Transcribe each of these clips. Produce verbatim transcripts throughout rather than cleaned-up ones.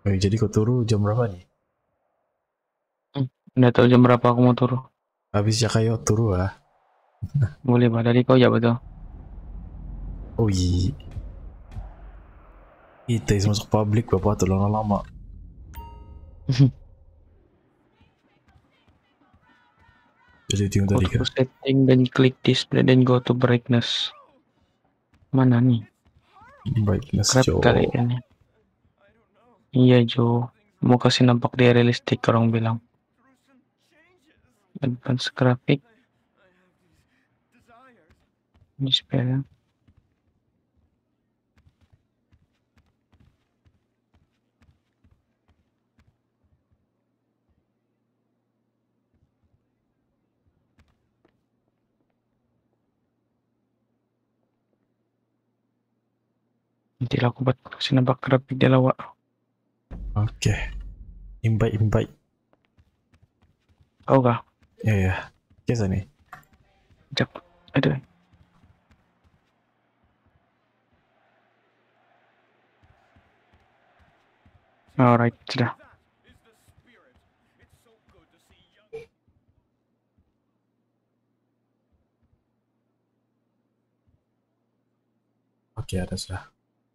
Oh, jadi kau turu jam berapa nih? Hmm, nggak tahu jam berapa aku mau turun. Habis ya kayo turu ah. Boleh bah dari kau ya betul. Oh iya. Kita masuk publik bapak tuh lama-lama. Jadi itu yang Go tadi to kah? setting dan klik display dan go to brightness. Mana nih? Brightness Crap kali Joe. ini. Iya Jo. Mau kasih nampak dia realistik orang bilang. Advanced graphic display. Nanti lah aku buat kasih nampak grafik dia lawak. Oke. Okay. Invite invite. Kau kah? Ya ya. Kisah nih. Jak. Aduh. Alright, sudah. Oke, okay, ada sudah.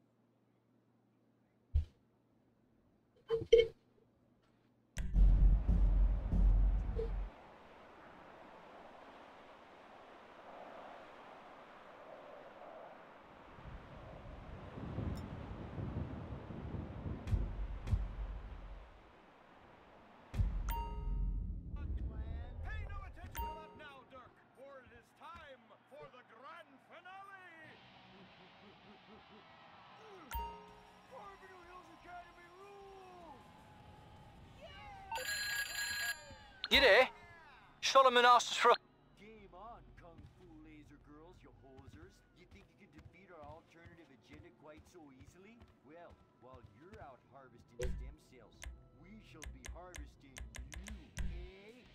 G'day. Solomon asked us for a... Game on, Kung Fu Laser Girls, you hosers. You think you can defeat our alternative agenda quite so easily? Well, while you're out harvesting stem cells, we shall be harvesting you, eh?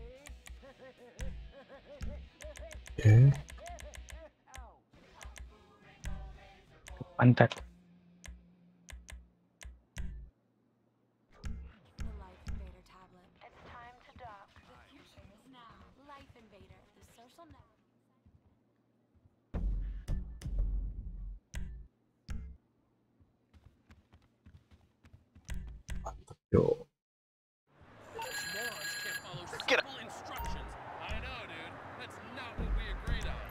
Okay. Pantat. Mantap yo. Get Simple instructions. I know, dude. That's not what we agreed on.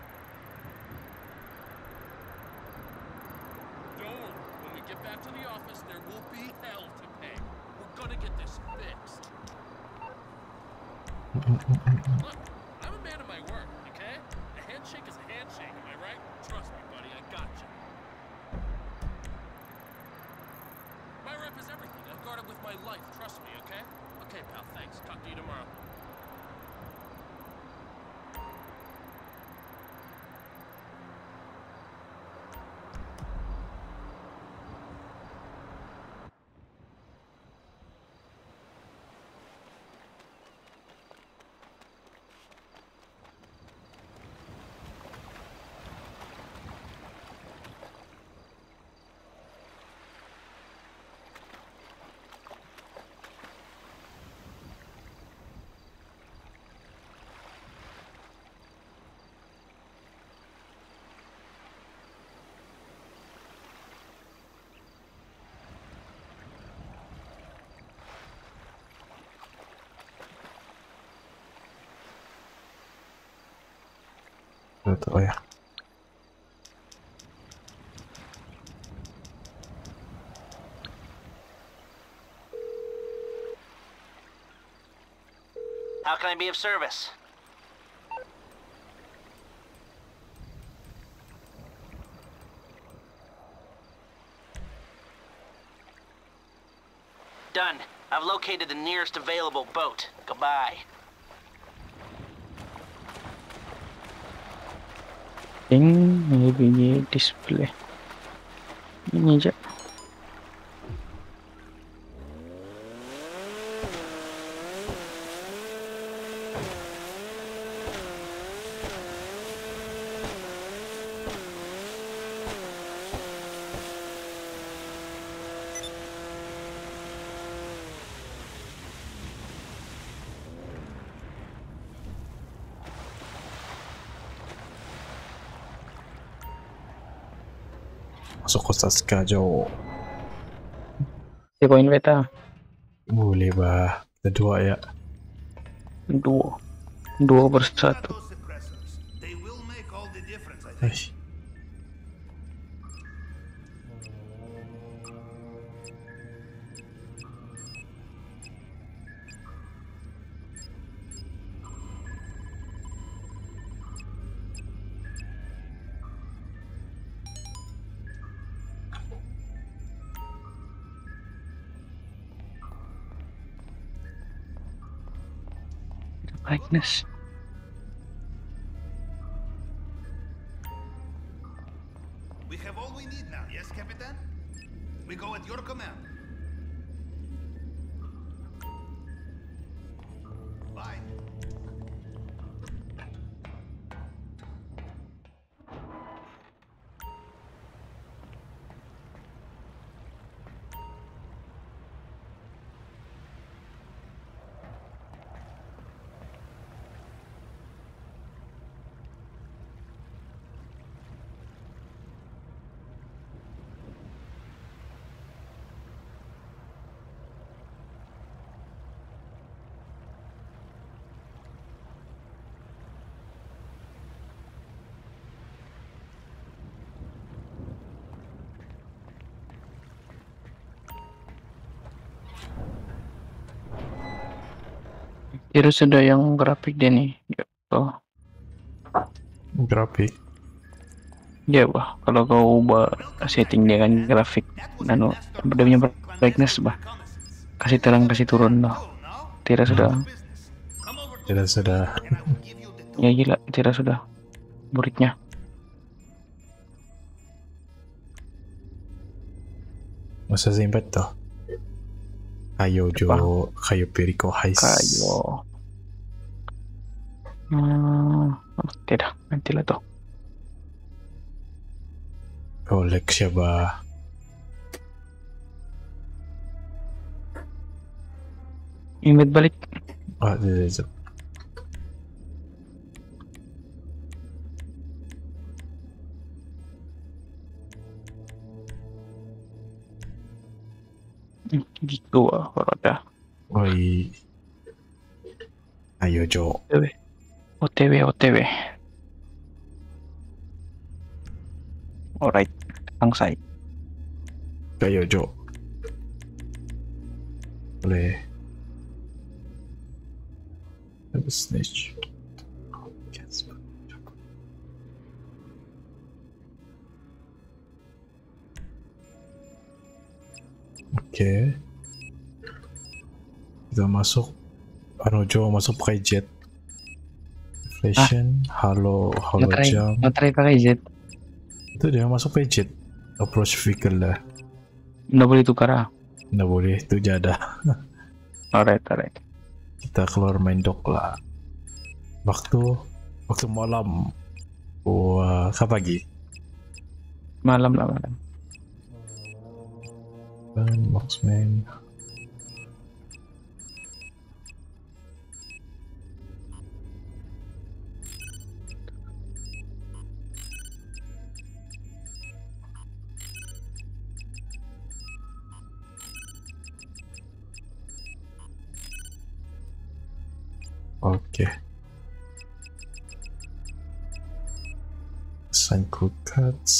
Don't worry. When we get back to the office, there will be hell to pay. We're gonna get this fixed. Look, I'm a man of my word, okay? A handshake is a handshake, am I right? Trust me, buddy, I got you. My rep is everything. I'll guard it with my life. Trust me, okay? Okay, pal, thanks. Talk to you tomorrow. Oh ya. How can I be of service? Done. I've located the nearest available boat. Goodbye. Ini bunyi display. Ini aja. Masuk Kosaska Jo. Si koin beta. Boleh bah. Kita dua ya. Dua. Dua bersatu. Those suppressors. They will make all the difference, I think. Eish. Brightness. We have all we need now, yes, Capitan? We go at your command. Bye. Kira sudah yang grafik dia nih. Oh, Grafik. ya bah. Kalau kau ubah setting dia kan grafik, nano, dia punya brightness bah. Kasih terang, kasih turun loh. Tira sudah. Tidak sudah. Ya gila, Tira sudah. Muridnya. Masa simpat tuh. Kayo Jo. Kayo Periko Heist. Kayo. Hmm, tidak, nantilah tuh. Kolek siya ba? Invite balik. Ah, tidak, tidak. Hmm, gitu ah, kalau ada. Oi. Ayo Jo. O T W, O T W. Alright, langsai. Kayo Jo. Boleh. Habis snitch. Oke. Kita masuk. Ano Jo masuk pakai jet. Inflation, halo, halo Ngetry, jam. ngetry pakai Z. Itu dia masuk pakai jet. Approach vehicle lah. Nggak boleh tukar ah. Nggak boleh, itu jada. Alright, alright. Kita keluar main dock lah. Waktu waktu malam. Wah, kapan pagi? Malam lah malam. Dan marksman. Oke. Assign crew cuts.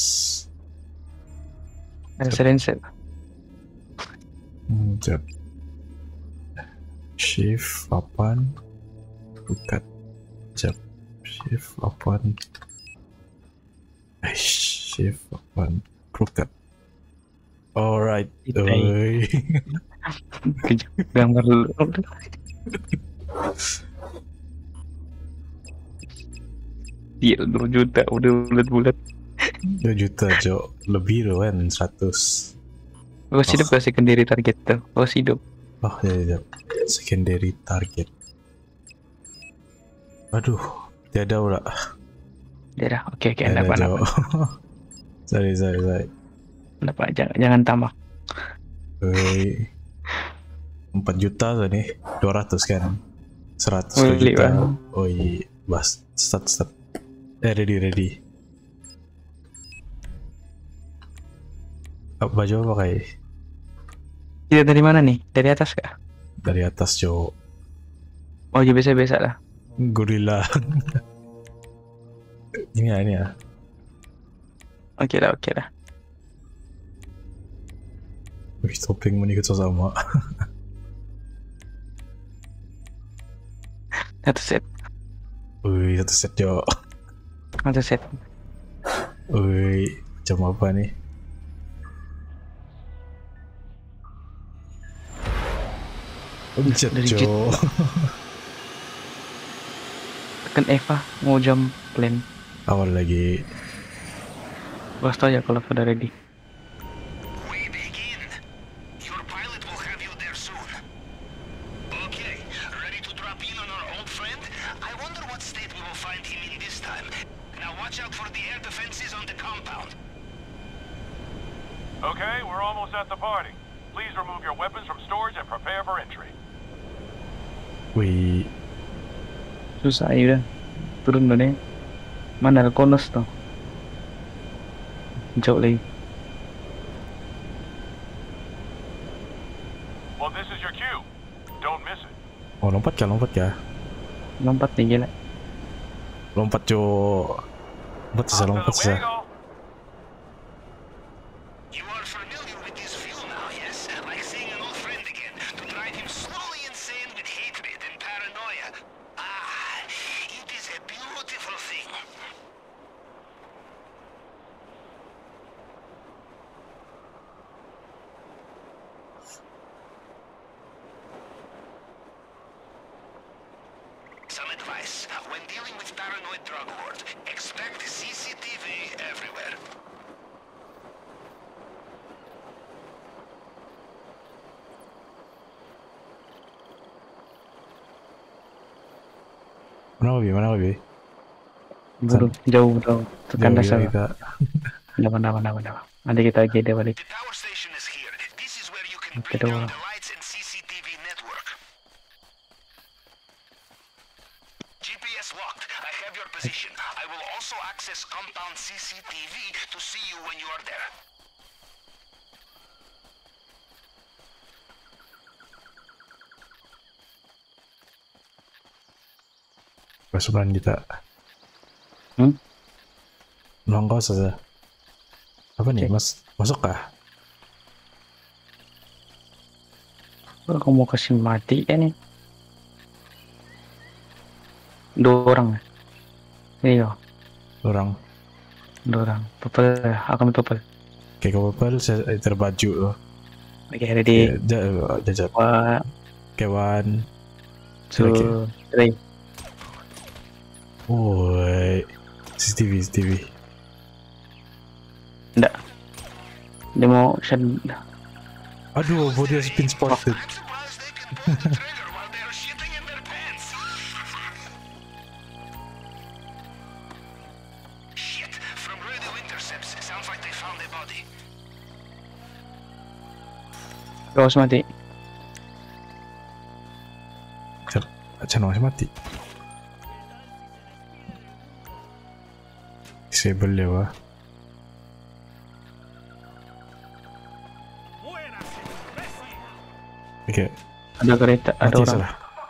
Ada silencer. Hmm, jap. Shift papan. Crew cut. Jap. Shift papan. Eh, shift papan. Crew cut. Alright. Itu. Oi. Gambar dulu. Iya, dua juta udah bulat-bulat. dua juta Jo. Lebih loh kan seratus. Oh, hidup gak secondary target tuh? Oh, hidup. Oh ya, ya. Secondary target. Aduh, tiada udah. Ya dah, oke oke, Tiada, enggak apa-apa. Jo. sorry, sorry, sorry. Enggak apa, jangan jangan tambah. Oi. empat juta tuh nih. dua ratus kan. seratus Beli, juta. Bang. Oi, bas. Start, start. Eh, ready, ready. Apa baju apa kayak Kita dari mana nih? Dari atas kah? dari atas cowok. Oh ya biasa-biasa lah. Gorila. Ini ya, ini ya. Oke lah, oke lah. Wih, topeng ikut sama. Satu set, Wih, satu set cowok. satu set. Wih, macam apa nih? Jet Dari jet. cowok. Tekan Eva mau jump plane. Awal lagi. Gua tau ya kalau udah ready. We begin. Your pilot will have you there soon. Okay, ready to drop in on our old friend? I wonder what state we will find him in this time. Now watch out for the air defenses on the compound. Okay, we're almost at the party. Please remove your weapons from storage and prepare for entry. Wih, Susah ya udah. Turun dulu deh. Mana ada konus tuh? Jauh lagi. Well, this is your cue. Don't miss it. oh lompat ya, lompat ya. Lompat nih gila. Lompat cowok. Lompat bisa, Hasta lompat bisa. luego. You are familiar with this view now, yes? Like seeing an old friend again, to drive him slowly insane with hatred and paranoia. Ah, it is a beautiful thing. Some advice. When dealing with paranoid drug lords, expect C C T V everywhere. Mana Bi? Mana Bi? Buru, jauh jauh. Tekan Jauh dasar. ya kita. Dapat, dapat, dapat, dapat. Nanti kita lagi dia balik. The power station is here. This is where you can Oke, bring dong. down the lights and C C T V network. G P S locked. I have your position. I will also access compound C C T V to see you when you are there. Pasukan kita. Hmm? Nongkos saja. Apa nih, Oke. Mas? Masuk kah? Aku mau kasih mati ya nih. Dua orang. Ini loh, Orang. dua orang. Purple, akan purple. Kayak kapal saya eh, terbaju loh. Oke, ready. Jajat. One, Kewan. two, three. Woi. C C T V, C C T V. Enggak. Dia mau shot. Aduh, body has been spotted. I'm surprised they can pull the trigger while they're shitting in their pants. Shit, from radio intercepts, sounds like they found a body. Terus mati. Channel masih mati. Disable ya, Wah. Oke, Ada kereta, ada mati orang. salah.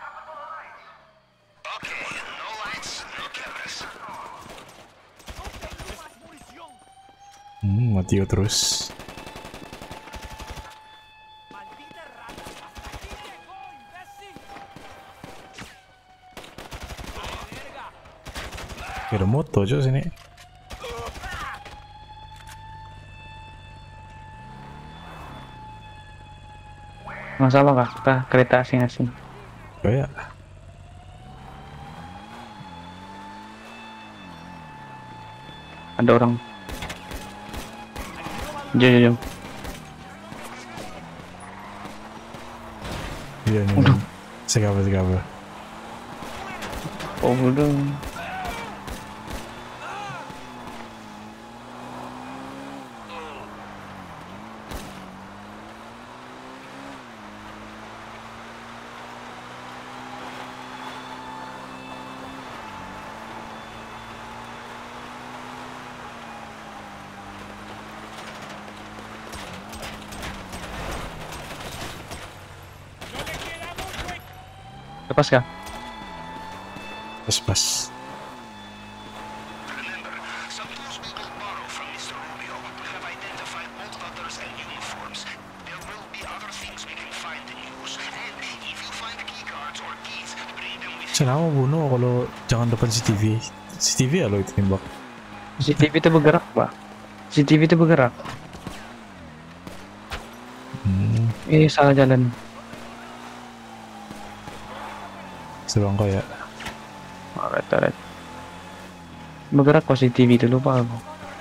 Okay, no lights, no cameras. Hmm, mati yo terus. Kayak ada moto cuy sini. Masalah kah? Kita kereta asing-asing. Kayak Ada orang. Jom, jom, jom. iya nih. Segala segala. Oh, udah. Lepas kah? Pas pas. Remember, some tools we will borrow from Mister Rubio. We have identified bolt cutters and uniforms. There will be other things we can find and use. And if you find key cards or keys, bring them with you. Sana mo bunuh kalau jangan depan C C T V. C C T V ya lo itu tembak. C C T V itu bergerak, Pak. C C T V itu bergerak. Hmm, Eh, salah jalan. sebang kau ya. Alright, alright. Bergerak kok C C T V itu, lupa aku.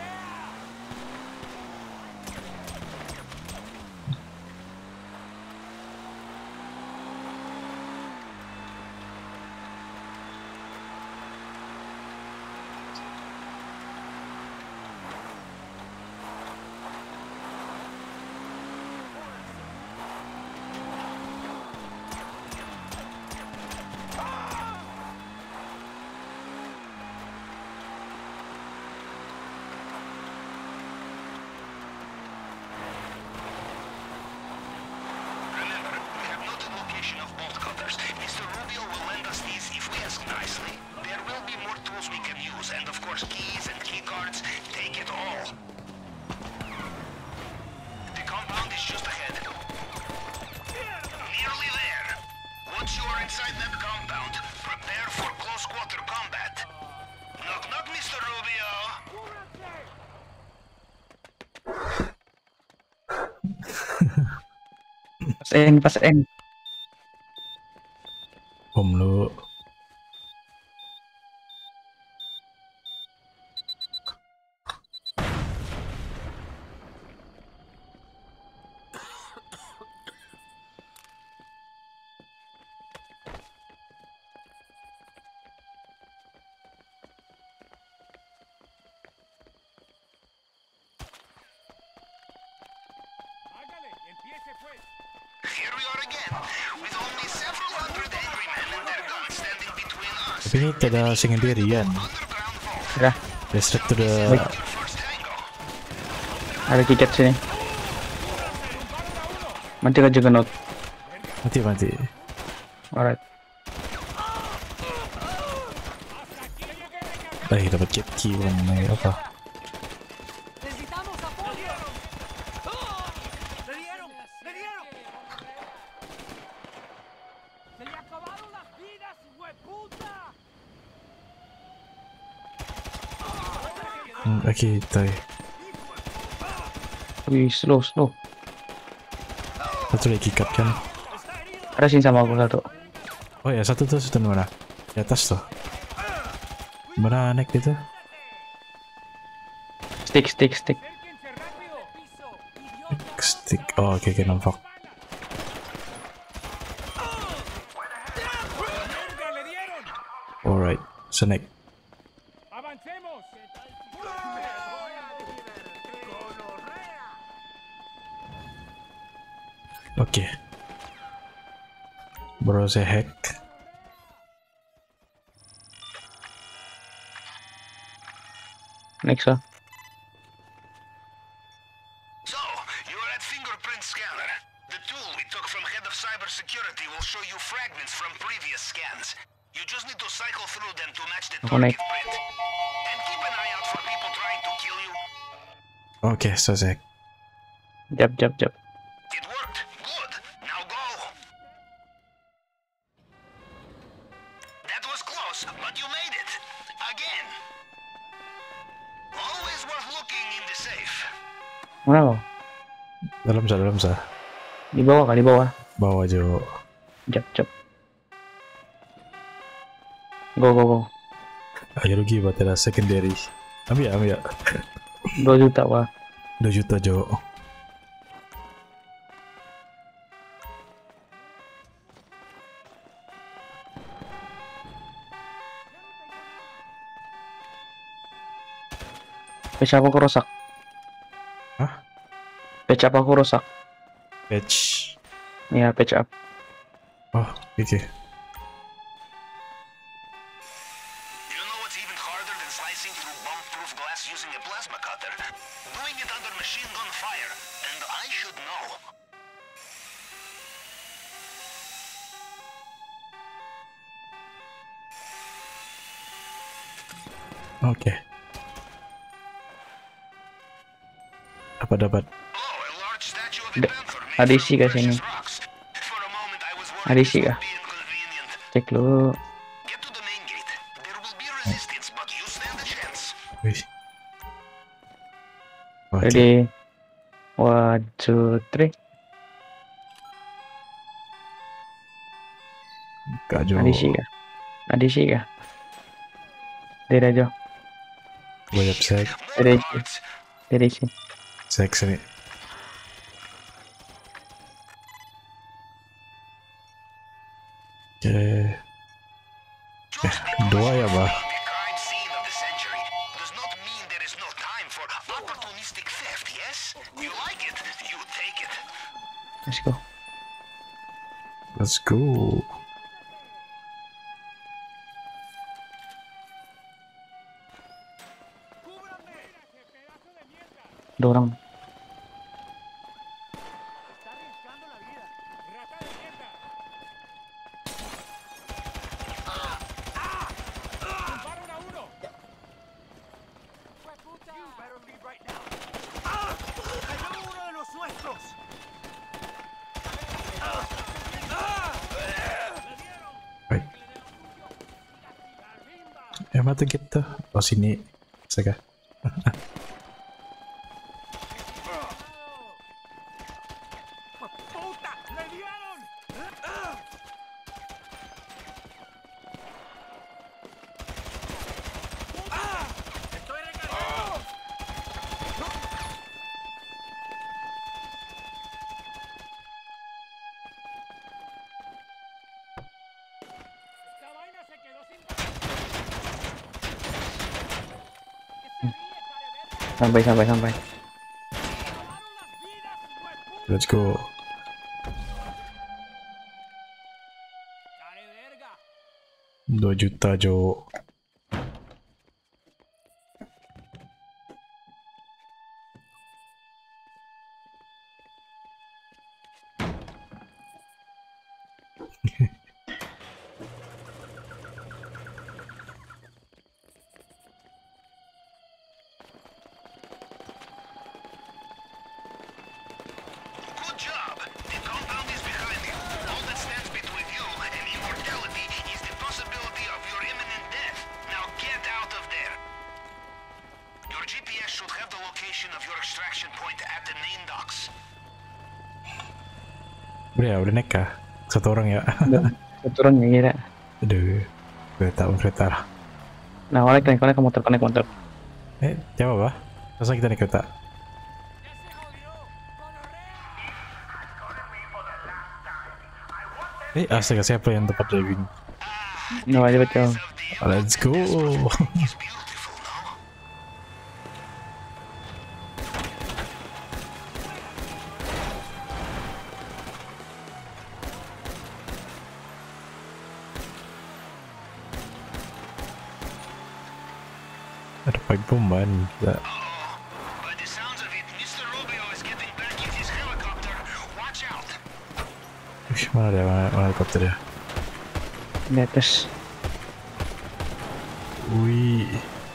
Remember, we have noted location of bolt cutters. Mister Rubio will lend us these if we ask nicely. There will be more tools we can use, and of course keys and key cards. Take it all. The compound is just ahead. Nearly there. Once you are inside that compound, prepare for close quarter combat. Knock knock, Mister Rubio. Pas N, pas N. Om lu. Here we are again, with only several hundred angry men and their guns standing between us. Tapi ini tidak sendirian. Underground vault. Udah, Restrict to the Baik. Your first tango. ada tiket sini. Mati ka Juggernaut. mati mati. Alright. Eh dapat jet key bukan naik apa? ¡Necesitamos apoyo! ¡Le dieron! ¡Le dieron! ¡Se le acabaron las vidas, hueputa! Hmm, okay, tay. Wih, slow, slow. Satu lagi cut kan? Ada sini sama aku satu. Oh ya satu tuh sudah mana? Di atas tuh. Mana naik itu? Stick, stick, stick. Stick. Oh oke okay, okay, nampak. Alright, snack. ¡Avancemos! Oke. Okay. Browse hack. Next ah. So, you are at fingerprint scanner. The tool we took from head of cybersecurity will show you fragments from previous scans. You just need to cycle through them to match the Ako target na- print. And keep an eye out for people trying to kill you. Oke, okay, selesai. Jap, jap, jap. It worked. Good. Now go. That was close, but you made it. Again. Always worth looking in the safe. Mana kau? Dalam sah, dalam sah. Di bawah kah? Di bawah. Bawa Jo. Jap, jap. Go, go, go. Ayo rugi buat ada secondary. Ambil, ambil. Dua juta wah. dua juta Jo. Patch apa aku rusak? Hah? Patch apa aku rusak? Patch. Ya, patch up. Oh, oke. Okay. You know what's even harder than slicing through bomb-proof glass using a plasma cutter? Doing it under machine gun fire. And I should know. Oke. Apa dapat? Oh, a large statue of Da- the panther made ada from isi kah sini? precious rocks. For a moment I was worried Ada this isi would kah? be inconvenient. Cek dulu. Get to the main gate. There will be resistance, but you stand a chance. Wih. Oke. Ready? One, two, three. Kak Jo. Ada isi kah? Ada isi kah? Tidak aja. Banyak sek. Ada isi. Ada isi. Sek sini. Oke. Eh, dua ya, Bah? The crime scene of the century does not mean there is no time for opportunistic theft, yes? You like it, you take it. Let's go. Let's go. Ada orang. ¡Cayó uno de los nuestros! Baik. Eh, mata kita. Oh, sini. Sega. ¡Puta! ¡Le dieron! ¡Estoy recargando! ¡Esta vaina se quedó sin... ¿Qué se ríe, careverga? Sampai, sampai, sampai. ¡Robaron las vidas, hueputa! Let's go. ¡Careverga! dua juta, Jo. Good job. The compound is behind you. All that stands between you and immortality is the possibility of your imminent death. Now get out of there. Your G P S should have the location of your extraction point at the main docks. Udah ya, udah naik kah? Satu orang ya. Satu orang ya kira. Aduh. Kereta, kereta lah. Nah, konek, konek, konek ke motor, konek ke motor. Eh, siapa, Bah? Masa kita naik kereta? Eh, astaga, siapa yang tempat driving? No, aja betul. Let's go. It's beautiful, no? Ada pipe bomb ban. Gila. By the sounds of it, Mister Rubio is getting back in his helicopter. Watch out. Wih, mana dia? Mana, mana helikopter ya? Di atas. Wih.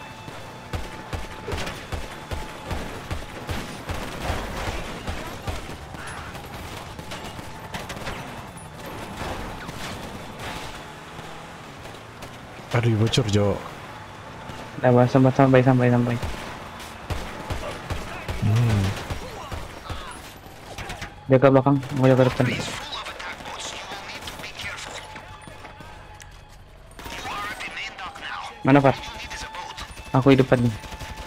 Aduh, bocor, Jo. Dah, bah, sampai, sampai, sampai, sampai. Hmm. Jaga belakang, mau jaga depan. It's full of attack boats. You will need to be careful. You are at the main dock now. Mana, Far? All you need is a boat. Aku di depan nih.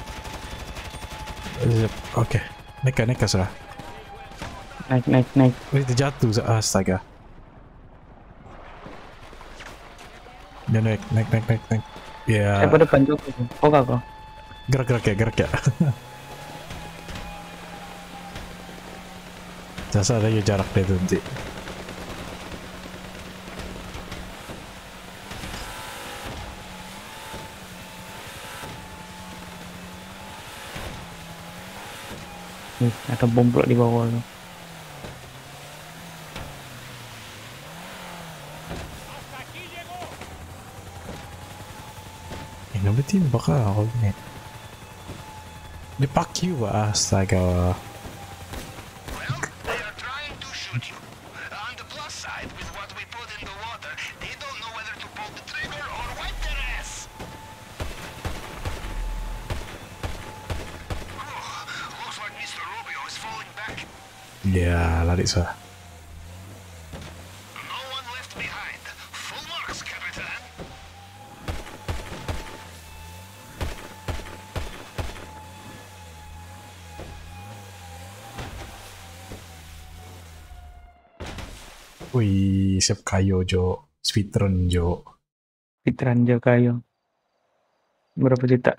Zip. Oke. Naik kah, naik kah, Sarah? Naik, naik, naik. Wih, terjatuh. Astaga. Ya, naik, naik, naik, naik, naik. Ya, Siapa depan juga? Oh, kak, kok. gerak, gerak ya, gerak ya. Jasa ada ya jarak deh tuh nanti. Nih, ada bom pula di bawah lu. ¡Hasta aquí llegó! Ini Yang bertimbak lah kalau ini. Dia fuck you lah, astaga. Well, they are trying to shoot you. On the plus side, with what we put in the water, they don't know whether to pull the trigger or wipe their ass. Oh, looks like Mister Rubio is falling back. Ya, lari sah. No one left behind. Full marks, Capitan. Wih, siap kayo Jo, speedrun Jo. Fitran aja kayo. Berapa juta?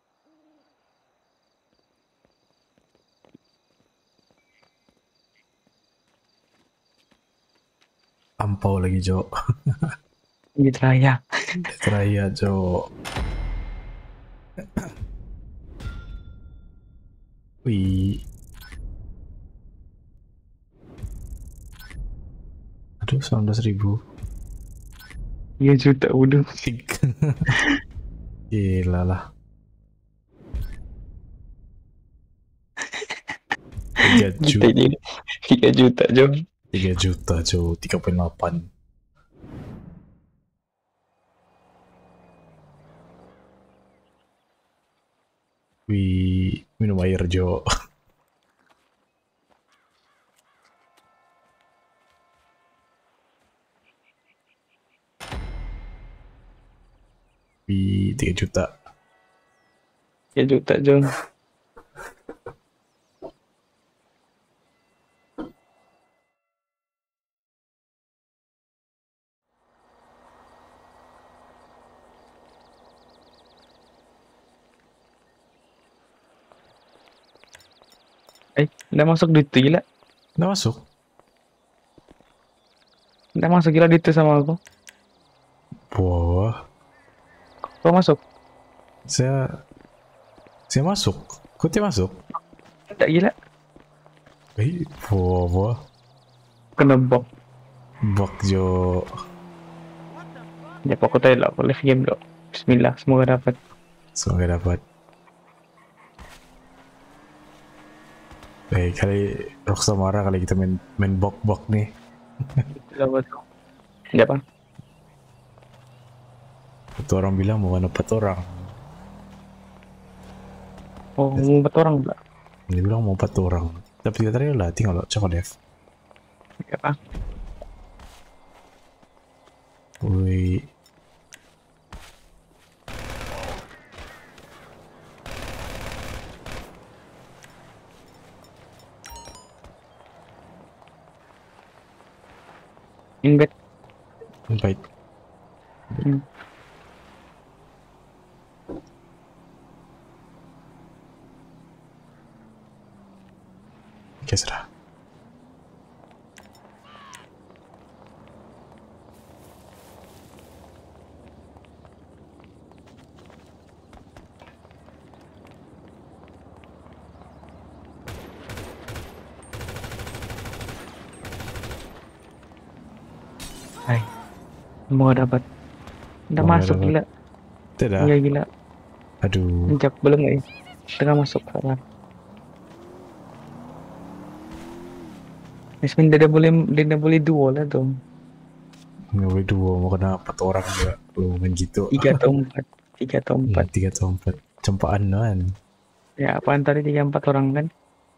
Ampau lagi Jo. Gitu raya. Teraya Jo. Wih. Aduh, sembilan belas ribu. Iya juta udah. Gila lah. tiga Juta juta. ini. tiga juta Jo. tiga juta Jo, tiga koma delapan. Wih, minum air Jo. Wih, tiga juta. tiga juta Jo. Eh, udah masuk duit tuh, gila. Udah masuk? Udah masuk gila duit tuh sama aku. Wah, Kau masuk? saya saya masuk. Kok dia masuk? Tidak gila. Eh, wah, wah. Kena bok. Bak Jo. Ya pokoknya lah, aku live game dong. Bismillah, semoga dapat. Semoga dapat. Eh, kali Rockstar marah kali kita main main bok-bok nih. Dapat. Ya apa? Satu orang bilang mau dapat orang. Oh, mau empat orang enggak? Dia bilang mau empat orang. Tapi tiga tadi lah, tinggal lo coba Dev. Ya apa? Wih. Invite. Invite. Hmm. Oke, sudah. Hai. Semoga dapat. Udah Semoga masuk dapat. gila. Tidak. Iya gila. Aduh. Injak belum nggak ya? Tengah masuk kawan. Yasmin tidak boleh tidak boleh duo lah dong. Nggak boleh dua, mau kena empat orang juga. Lu main gitu. Tiga atau empat. Tiga atau Hmm, empat. tiga atau empat. Cempaan kan. Ya apa antara tiga empat orang kan?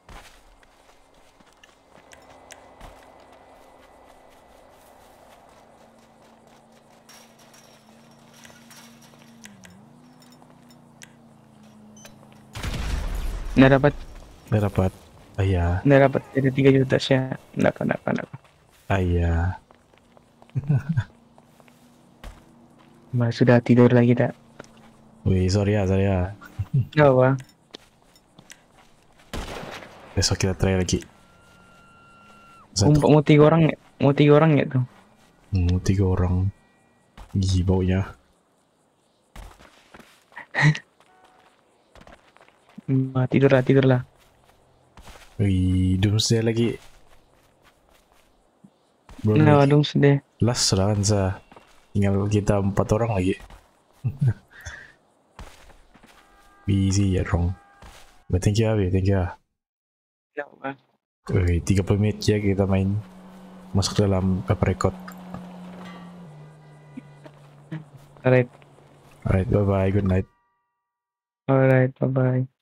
Nggak dapat, Nggak dapat. Ayah. nggak dapat jadi tiga juta sih. Nggak apa, nggak apa, nggak apa. Ayah. Mbak sudah tidur lagi tak? Wih, sorry ya, sorry ya. Nggak apa. Besok kita try lagi. Mau, Satu. mau tiga orang, nggak? Mau tiga orang nggak tuh? Hmm, tiga orang. Gih, baunya. Mbak tidur lah, tidur lah. Wih, doomsday lagi. Belum Nah, lagi. dong sudah. Last sudah kan, Sa. Tinggal kita empat orang lagi. Easy ya dong. But thank you Abi, thank you. Ya, Bang. Oke, tiga puluh menit ya kita main. Masuk dalam paper record. Alright, Alright, bye bye, good night. alright, bye bye.